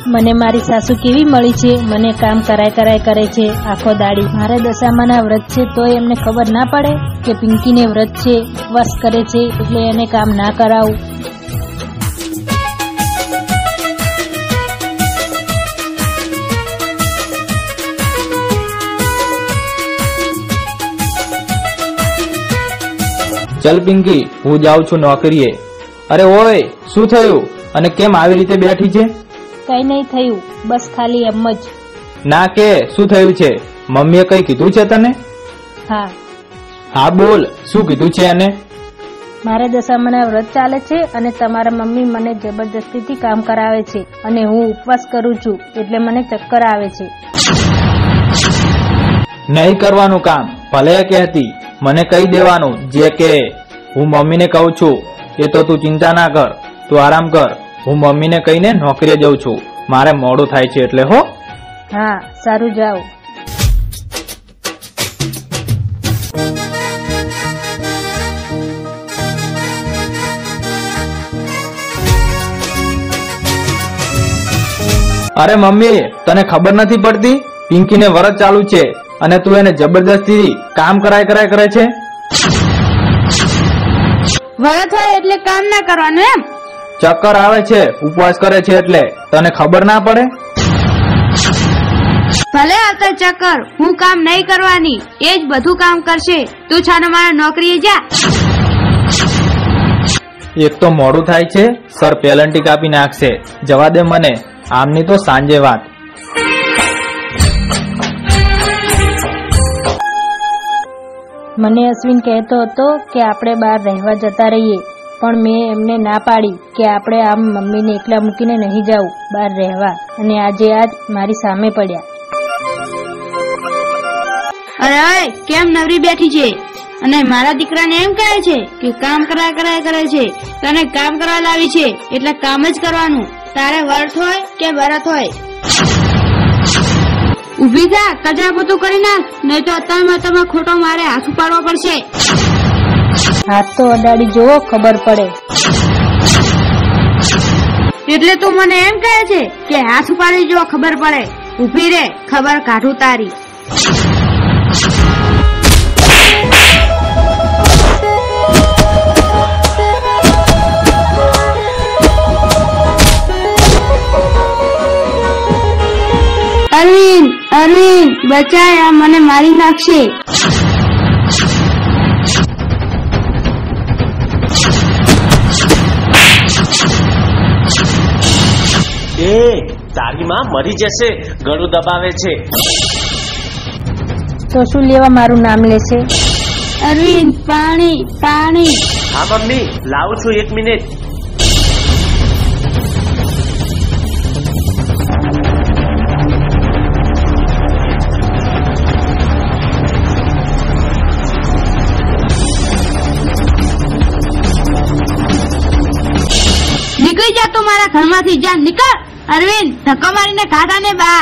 મને મારી સાસુ કેવી મળી છે, મને કામ કરાય કરે છે આખો દાડી। મારે દશામાના વ્રત છે તોય એમને ખબર ના પડે કે પિંકીને વ્રત છે, ઉપવાસ કરે છે એટલે એને કામ ના કરાવું। चल पिंकी, हूँ जाऊं छू नौकरीए। अरे ओए, शू थयुं अने केम आवी रीते बैठी छे? कई नहीं थयुं, बस खाली एम ज। ना के शू थयुं छे? मम्मीए कई कीधुं छे तने? हाँ हाँ बोल, शू कीधुं छे अने? मारे दशामाना व्रत चाले छे अने तमारा मम्मी मने जबरदस्तीथी काम करावे छे अने हूँ उपवास करूं छुं एटले मने चक्कर आवे छे। नहीं करवानुं काम, भले कहती मने कही देवानुं जे के हूँ मम्मी ने कहूं छुं ए तो तू चिंता ना कर, तू आराम कर। हूँ मम्मी ने कहीने नौकरीए जाऊं छुं, मारे मोडुं थाय छे एटले हो। हाँ सारू जाओ। अरे मम्मी, तने खबर नहीं पड़ती? पिंकी ने व्रत चालू छे अने तू एने जबरदस्ती काम कराय करे छे। व्रत होय एटले काम ना करवानुं एम? चक्कर आवे छे, उपवास करे छे एटले तने खबर ना पड़े? भले आवता चक्कर, हूँ काम नहीं करवानी, एज बधु काम करशे। तू छानो मारा नौकरीए जा। एक तो मोडुं थाय छे, सर पेलंटी कापी नाखशे। जवा दे मने, आमनी तो सांजे वात। मने अश्विन कहतो हतो के आपणे बहार रहवा जता रहीए, पण मैं एमने ना पाड़ी के आपणे आम मम्मीने एकला मूकीने नहीं जाऊं बहार रहवा, अने आजे आज मारी सामे पड्या। अरे ओए, केम नवरी बैठी छे अने मारा दीकराने एम कहे छे के काम कराय करे छे। तने काम करवा लावी छे એટલે કામ જ કરવાનું, તારે વર્ત હોય કે ભરત હોય। ઉભી થા, કચરા પોતું કરી નાખ, નહીં તો અત્યારમાં તમે ખોટો મારે હાથ ઉપાડવો પડશે। हाथ तो अडाड़ी जोवो खबर पड़े। એટલે તું મને એમ કહે છે કે હાથ ઉપાડી જો ખબર પડે? ઉભી રે, ખબર કાઢું તારી। अरविंद, अरविंद बचाया, मने मारी नाखशे। ए तारी मां मरी जशे, गळुं दबावे छे। तो शू लेवा मारू नाम लेशे? अरविंद पाणी पाणी। हाँ मम्मी लावुं छुं, 1 मिनिट। निकल जा तो मारा घर मांथी, जा निकल। अरविंद धक्को मारीने काढाने बहार।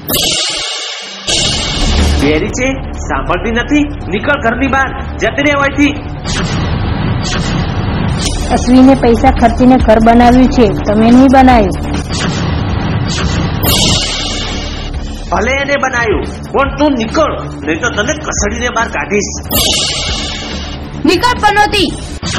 बेरी छे, सांभळती नथी? निकळ घरनी बहार, जती रे होयथी। अश्विने पैसा खर्चीने घर बनाव्યું છે, તમે નહીં બનાવ્યું। भले एने बनाव्યું, पण तू निकळ, नहीं तो तने कसडीने बहार काढीश। निकल पनोती।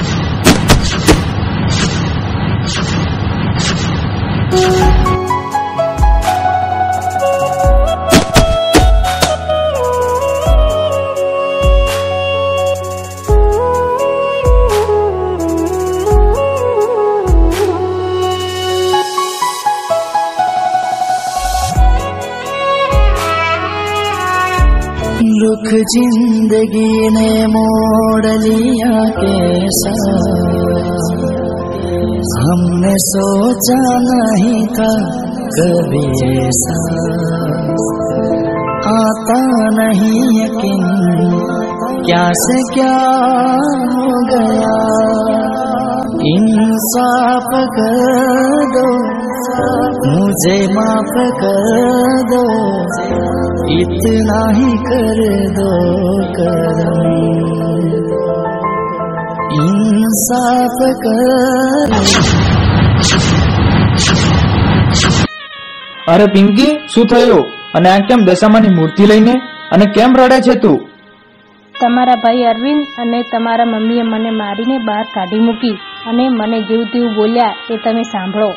दुख जिंदगी ने मोड़ लिया कैसा, हमने सोचा नहीं था कभी ऐसा। आता नहीं यकीन क्या से क्या हो गया, इंसाफ कर दो, मुझे माफ कर दो, इतना ही कर दो करम, इंसाफ कर। અરે પિંકી, શું થયું? અને આ કેમ દશામાની મૂર્તિ લઈને અને કેમ રડે છે તું? તમારા ભાઈ અરવિંદ અને તમારા મમ્મીએ મને મારીને બહાર કાઢી મૂકી અને મને જેવું તેવું બોલ્યા એ તમે સાંભળો.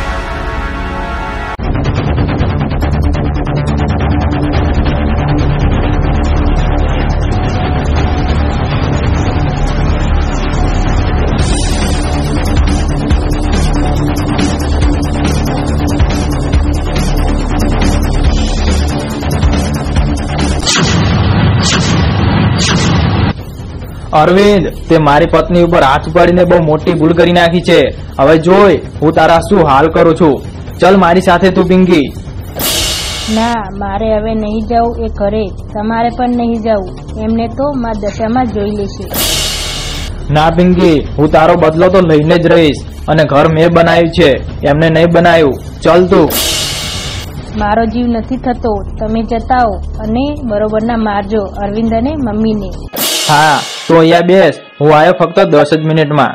અરવિંદ, તે મારી પત્ની ઉપર હાથ ઉપાડીને બહુ મોટી ભૂલ કરી નાખી છે. હવે જોઈ હું તારા શું હાલ કરું છું. ચલ મારી સાથે તું પિંકી. ના, મારે હવે નહીં જવું એ ઘરે. તમારે પણ નહીં જવું. એમને તો માં દશામાં જોઈ લેશે. ના પિંકી, હું તારો બદલો તો લઈને જ રહીશ. અને ઘર મેં બનાવ્યું છે, એમને નહીં બનાવ્યું. ચલ તું. મારો જીવ નથી થતો. તમે જતાઓ અને બરોબરના મારજો અરવિંદ અને મમ્મીને. હા, તો અહીંયા બેસ. હું આવ્યો ફક્ત 10 જ મિનિટમાં.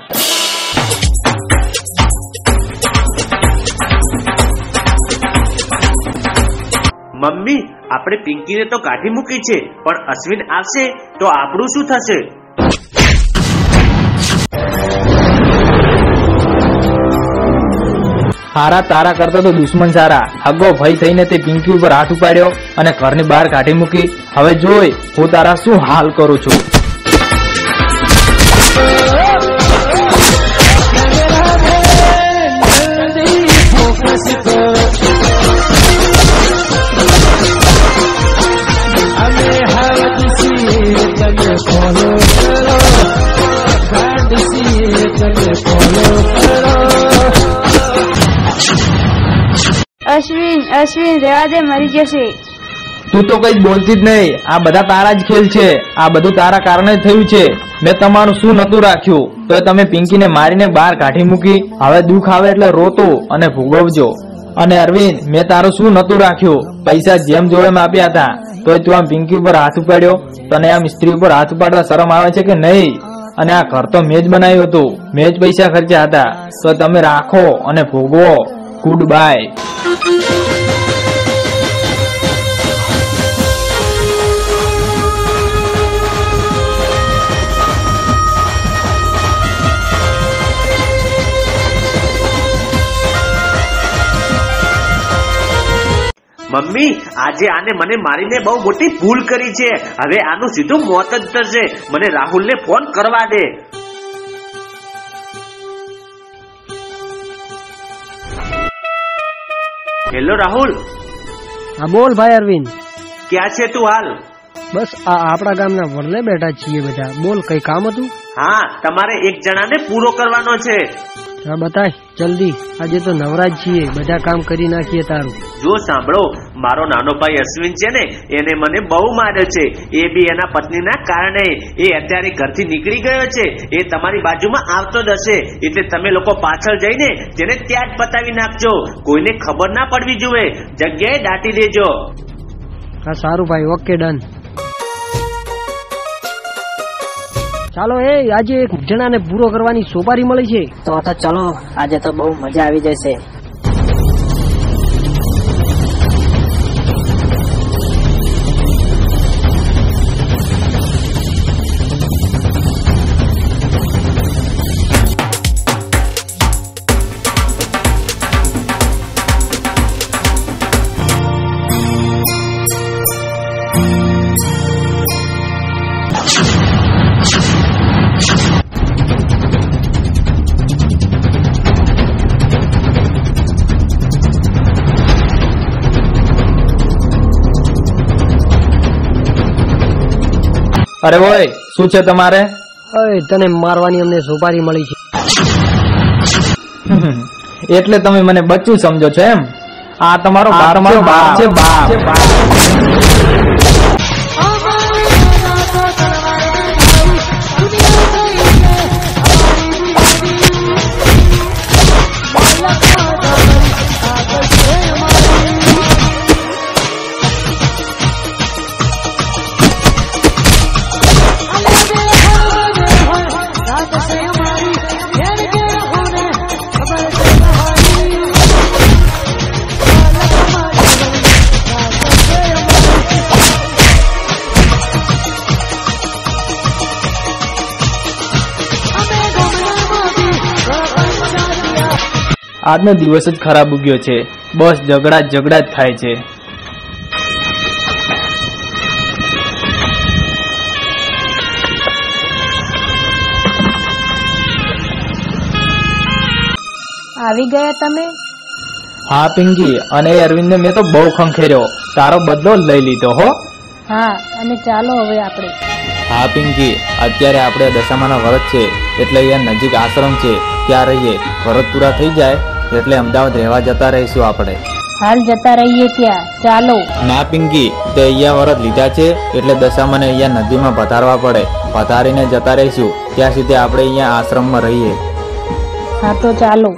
મમ્મી, આપણે પિંકીને તો કાઢી મૂકી છે, પણ અશ્વિન આવશે તો આપણું શું થશે? હારા તારા કરતા તો દુશ્મન સારા. હગો ભય થઈને તે પિંકી ઉપર હાથ ઉપાડ્યો અને ઘરની બહાર કાઢી મૂકી. હવે જોઈ હું તારા શું હાલ કરું છું. અશ્વિન રહેવા દે, મરી જશે. તું તો કઈ બોલતી જ નહીં. આ બધા તારા જ ખેલ છે. આ બધું તારા કારણે જ થયું છે. મેં તમારું શું નતું રાખ્યું તો તમે પિંકીને મારીને બહાર કાઢી મૂકી. હવે દુઃખ આવે એટલે રોતો અને ભોગવજો. અને અરવિંદ, મેં તારું શું નતું રાખ્યું? પૈસા જેમ જોડે આપ્યા હતા તો તું આમ પિંકી ઉપર હાથ ઉપાડ્યો. તને આમ સ્ત્રી ઉપર હાથ ઉપાડવા શરમ આવે છે કે નહીં? અને આ ઘર તો મેં જ બનાવ્યું હતું. મેં જ પૈસા ખર્ચ્યા હતા. તો તમે રાખો અને ભોગવો. Good bye. મમ્મી, આજે આને મને મારીને બહુ મોટી ભૂલ કરી છે. હવે આનું સીધું મોત જ થશે. મને રાહુલને ફોન કરવા દે. હેલો રાહુલ. હા બોલ ભાઈ અરવિંદ. ક્યાં છે તું હાલ? બસ આ આપણા ગામના વડલે બેઠા છીએ બધા. બોલ, કઈ કામ હતું? હા, તમારે એક જણાને પૂરો કરવાનો છે. હા બતાય જલ્દી. આજે તો નવરાજ છીએ, બધા કામ કરી નાખીએ તારું. જો સાંભળો, મારો નાનો ભાઈ અશ્વિન છે ને, એને મને બહુ માર્યો છે. એ બી એના પત્નીના કારણે. એ અત્યારે ઘરથી નીકળી ગયો છે. એ તમારી બાજુમાં આવતો જ હશે. એટલે તમે લોકો પાછળ જઈને તેને ત્યાં જ પતાવી નાખજો. કોઈને ખબર ના પડવી જોઈએ. જગ્યાએ દાટી દેજો. હા સારું ભાઈ, ઓકે ડન. ચાલો, આજે એક જણાને પૂરો કરવાની સોપારી મળી છે. તો ચલો, આજે તો બહુ મજા આવી જશે. અરે ઓય, શું છે તમારે? તને મારવાની અમને સોપારી મળી છે. એટલે તમે મને બચ્ચું સમજો છો એમ? આ તમારો બાપ છે. બાપ. આજનો દિવસ જ ખરાબ ઉગ્યો છે. બસ ઝઘડા જ થાય છે. આવી ગયા તમે? હા પિંકી, અને અરવિંદને મેં તો બહુ ખંખેર્યો. તારો બદલો લઈ લીધો હો. હા, અને ચાલો હવે આપણે. હા પિંકી, અત્યારે આપણે દશામાના વ્રત છે એટલે અહીંયા નજીક આશ્રમ છે ત્યાં રહીએ. વ્રત પૂરા થઈ જાય એટલે અમદાવાદ રહેવા જતા રહીશું આપણે. હાલ જતા રહીએ ત્યાં. ચાલો. ના પિંકી, તે અહીંયા વ્રત લીધા છે એટલે દશામાને અહીંયા નદીમાં પધારવા પડે. પધારીને જતા રહીશું. ત્યાં સુધી આપણે અહીંયા આશ્રમમાં રહીએ. હા તો ચાલો.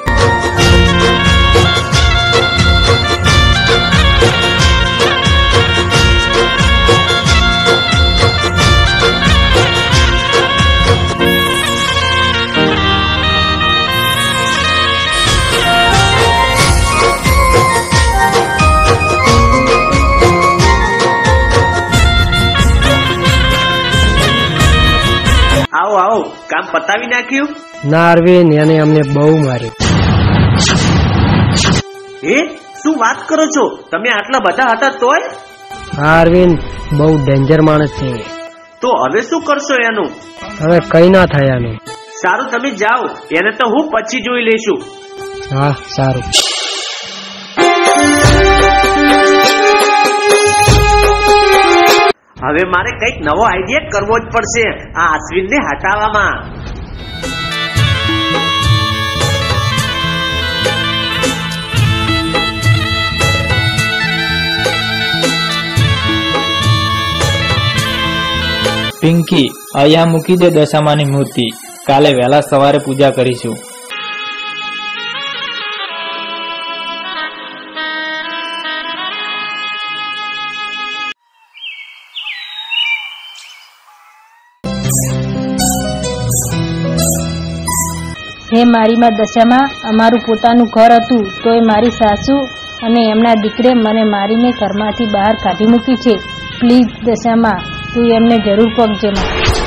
આવો આવો, કામ પતાવી નાખ્યું? ના અરવિંદ, એને અમને બહુ માર્યું. હે, શું વાત કરો છો? તમે આટલા બધા હતા તોય? હા અરવિંદ, બહુ ડેન્જર માણસ છે. તો હવે શું કરશો એનું? હવે કઈ ના થાય આનું. સારું, તમે જાઓ, એને તો હું પછી જોઈ લઈશું. હા સારું. હવે મારે કંઈક નવો આઈડિયા કરવો જ પડશે આ અશ્વિનને હટાવવામાં. પિંકી, અહીંયા મૂકી દે દશામાની મૂર્તિ. કાલે વહેલા સવારે પૂજા કરીશું. હે મારી માં દશામાં, અમારું પોતાનું ઘર હતું તોય મારી સાસુ અને એમના દીકરે મને મારીને ઘરમાંથી બહાર કાઢી મૂકી છે. પ્લીઝ દશામાં, તું એમને જરૂર પગજે માં.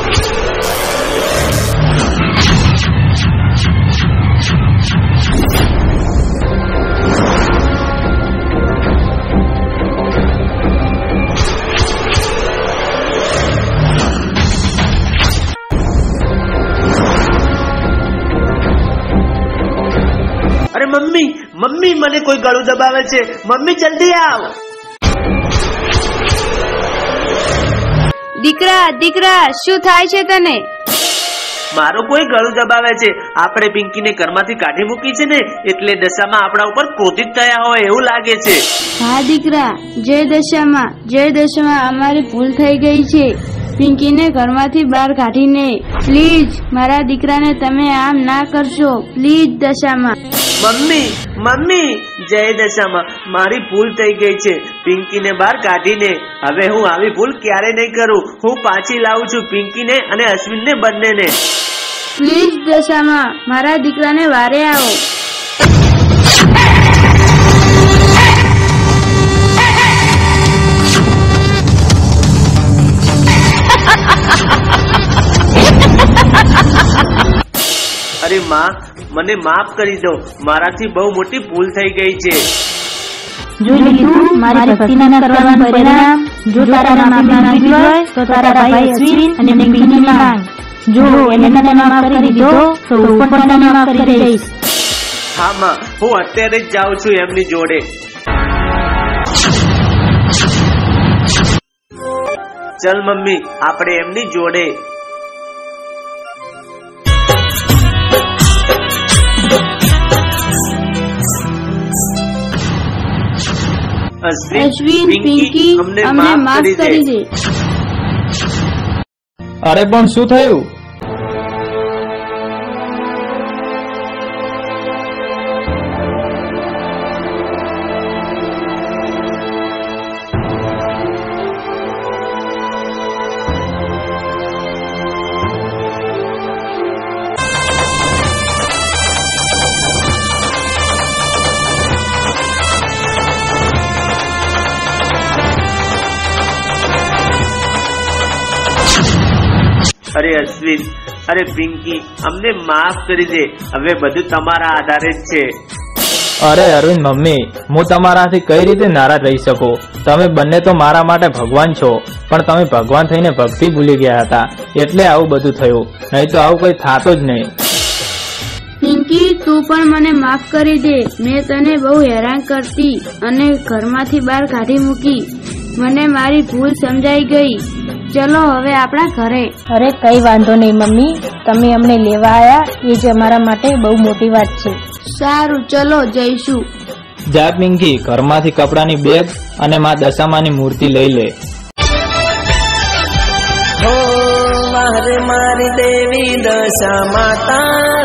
અરે મમ્મી, મમ્મી, મને કોઈ ગળું દબાવે છે. મમ્મી જલ્દી આવ. દીકરા, શું થાય છે તને? મારો કોઈ ગળું દબાવે છે. આપણે પિંકીને ઘરમાંથી કાઢી મૂકી છે ને એટલે દશામાં આપણા ઉપર ક્રોધિત થયા હોય એવું લાગે છે. હા દીકરા, જય દશામાં, અમારી ભૂલ થઈ ગઈ છે. પિંકીને ઘરમાંથી બહાર કાઢીને. પ્લીઝ મારા દીકરાને તમે આમ ના કરશો. Please Dashama. મમ્મી, જય દશામાં, મારી ભૂલ થઈ ગઈ છે. પિંકીને બહાર કાઢીને હવે હું આવી ભૂલ ક્યારે નહીં કરું. હું પાછી લાવું છું પિંકીને અને અશ્વિનને બંનેને. પ્લીઝ દશામાં, મારા દીકરાને વારે આવો. અરે માં, મને માફ કરી દો. મારાથી બહુ મોટી ભૂલ થઈ ગઈ છે. જોઈ લીધું મારી ભક્તિના કરવાનું પરિણામ. જો તારા માફી માંગવી હોય તો તારા ભાઈ અશ્વિન અને પિંકીની માંગ. જો એને તને માફ કરી દીધો તો હું પણ તને માફ કરી દઈશ. હા માં, હું અત્યારે જ જાઉં છું એમની જોડે. ચલ મમ્મી, આપણે એમની જોડે. અશ્વિન, પિંકી, અમને માફ કરી દે. અરે પણ શું થયું? અરે અશ્વિન, અરે પિંકી, અમને માફ કરી દે. હવે બધું તમારા આધારે જ છે. અરે અરવિંદ મમ્મી, હું તમારાથી કઈ રીતે નારાજ રહી શકું? તમે બંને તો મારા માટે ભગવાન છો, પણ તમે ભગવાન થઈને ભક્તિ ભૂલી ગયા હતા એટલે આવું બધું થયું, નહીં તો આવું કઈ થતું જ નહીં. પિંકી, તું પણ મને માફ કરી દે. મેં તને બહુ હેરાન કરતી અને ઘરમાંથી બહાર કાઢી મૂકી. મને મારી ભૂલ સમજાઈ ગઈ. ચલો હવે આપણા ઘરે. અરે કઈ વાંધો નહીં મમ્મી, તમે અમને લેવા આયા એ જ અમારા માટે બહુ મોટી વાત છે. સારું, ચલો જઈશું. જા પિંકી, ઘરમાંથી કપડાની બેગ અને મા દશામાની મૂર્તિ લઈ લે. હો મારે મારી દેવી દશા માતા,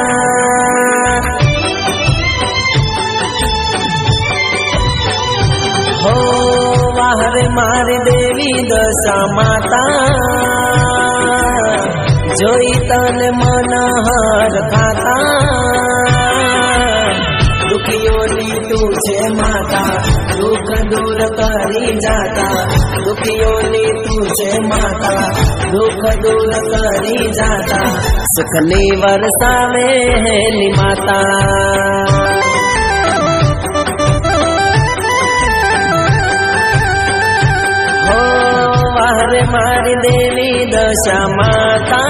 હો મારે મારી દેવી દશા માતા, જોઈ તને મનહર ખાતા, દુખીઓની તું છે માતા, દુઃખ દૂર કરી જાતા, દુખીઓની તું છે માતા, દુઃખ દૂર કરી જાતા, સુખની વરસાવે હેલી માતા. હો વારે મારી દેવી દશા માતા,